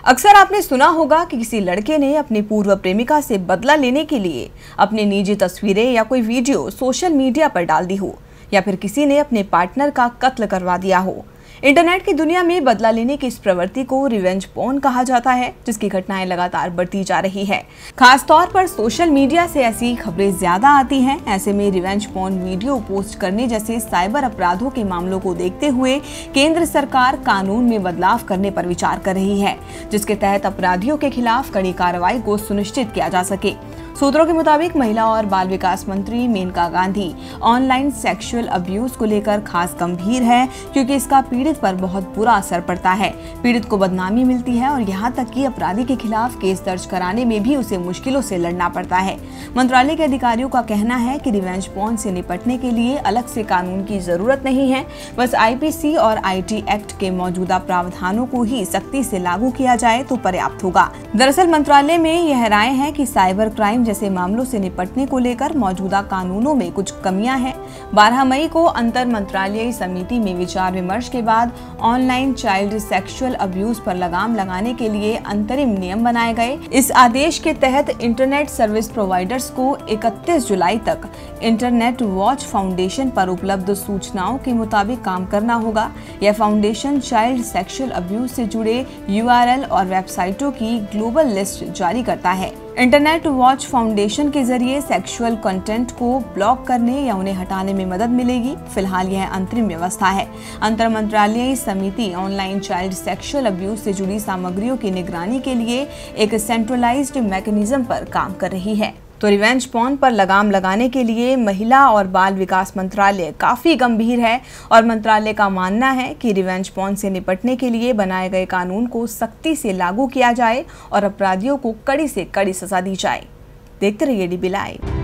अक्सर आपने सुना होगा कि किसी लड़के ने अपनी पूर्व प्रेमिका से बदला लेने के लिए अपनी निजी तस्वीरें या कोई वीडियो सोशल मीडिया पर डाल दी हो, या फिर किसी ने अपने पार्टनर का कत्ल करवा दिया हो। इंटरनेट की दुनिया में बदला लेने की इस प्रवृत्ति को रिवेंज पोर्न कहा जाता है, जिसकी घटनाएं लगातार बढ़ती जा रही है। खास तौर पर सोशल मीडिया से ऐसी खबरें ज्यादा आती हैं। ऐसे में रिवेंज पोर्न वीडियो पोस्ट करने जैसे साइबर अपराधों के मामलों को देखते हुए केंद्र सरकार कानून में बदलाव करने पर विचार कर रही है, जिसके तहत अपराधियों के खिलाफ कड़ी कार्रवाई को सुनिश्चित किया जा सके। सूत्रों के मुताबिक महिला और बाल विकास मंत्री Maneka Gandhi online sexual abuse को लेकर खास गंभीर है, क्योंकि इसका पीड़ित पर बहुत बुरा असर पड़ता है। पीड़ित को बदनामी मिलती है और यहाँ तक कि अपराधी के खिलाफ केस दर्ज कराने में भी उसे मुश्किलों से लड़ना पड़ता है। मंत्रालय के अधिकारियों का कहना है कि रिवेंज पोर्न से निपटने के लिए अलग से कानून की जरूरत नहीं है, बस आईपीसी और आईटी एक्ट के मौजूदा प्रावधानों को ही सख्ती से लागू किया जाए तो पर्याप्त होगा। दरअसल मंत्रालय में यह राय है कि साइबर क्राइम जैसे मामलों से निपटने को लेकर मौजूदा कानूनों में कुछ कमियां हैं। 12 मई को अंतर मंत्रालयीय समिति में विचार विमर्श के बाद ऑनलाइन चाइल्ड सेक्सुअल अब्यूज पर लगाम लगाने के लिए अंतरिम नियम बनाए गए। इस आदेश के तहत इंटरनेट सर्विस प्रोवाइडर्स को 31 जुलाई तक इंटरनेट वॉच फाउंडेशन पर उपलब्ध सूचनाओं के मुताबिक काम करना होगा। यह फाउंडेशन चाइल्ड सेक्सुअल अब्यूज से जुड़े यूआरएल और वेबसाइटों की ग्लोबल लिस्ट जारी करता है। इंटरनेट वॉच फाउंडेशन के जरिए सेक्सुअल कंटेंट को ब्लॉक करने या उन्हें हटाने में मदद मिलेगी। फिलहाल यह अंतरिम व्यवस्था है। अंतर मंत्रालयीय समिति ऑनलाइन चाइल्ड सेक्सुअल अब्यूज से जुड़ी सामग्रियों की निगरानी के लिए एक सेंट्रलाइज्ड मैकेनिज्म पर काम कर रही है। तो रिवेंज पोर्न पर लगाम लगाने के लिए महिला और बाल विकास मंत्रालय काफी गंभीर है और मंत्रालय का मानना है कि रिवेंज पोर्न से निपटने के लिए बनाए गए कानून को सख्ती से लागू किया जाए और अपराधियों को कड़ी से कड़ी सजा दी जाए। देखते रहिए डीबी लाइव।